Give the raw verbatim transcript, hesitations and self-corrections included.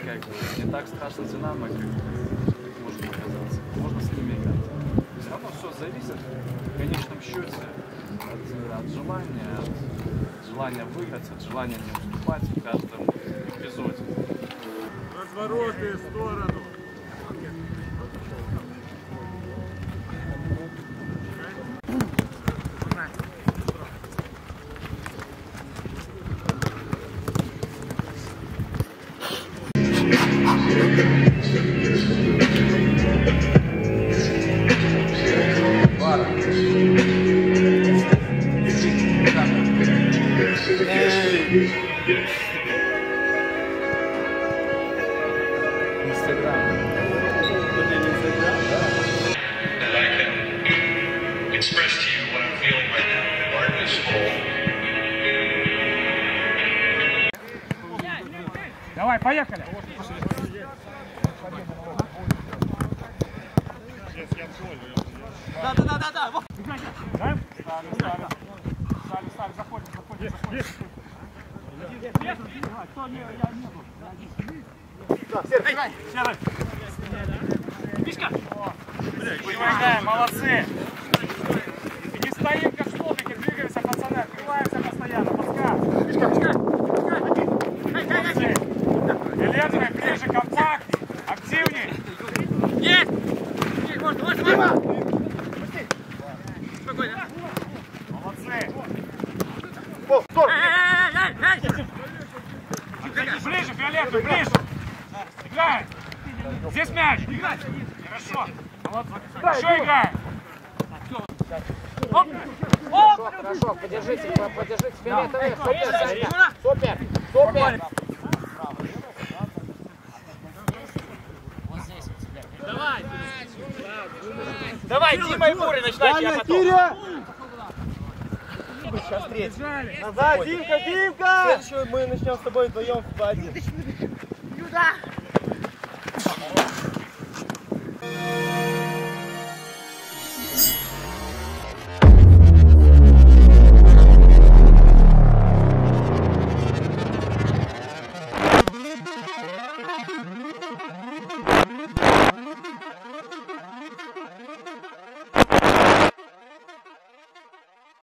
как бы не так страшно Динамо, как может показаться. Можно с ними играть. Все равно все зависит в конечном счете от, от желания, от желания выиграть, от желания не уступать в каждом эпизоде. Развороты в сторону. Давай, поехали! Да, да, да, да, да! Ставим, ставим, ставим. Ставим, ставим, заходим, заходим, заходим. Кто не, я не был. Да, Серый, играй! Серый! Мишка! Играем, молодцы! Не стоим как столбики, двигаемся, пацаны, открываемся постоянно, подсказ. Мишка, Мишка! Молодцы! Фиолетовый, ближе, компакт, активней. Есть! Есть, можно, можно, можно! Спокойно. Молодцы. О, стоп! Эй, эй, эй, эй! Ближе, фиолетовый, ближе. Играем. Здесь мяч. Хорошо. Молодцы. Еще играем. Оп. Хорошо, хорошо, подержите, подержите фиолетовый. Супер, Саня. Супер, супер. Давай! Давай, Дима и Буря, начинайте, я потом. Сейчас третий. Назад, Димка, Димка! Следующую мы начнем с тобой вдвоем в один. Сюда!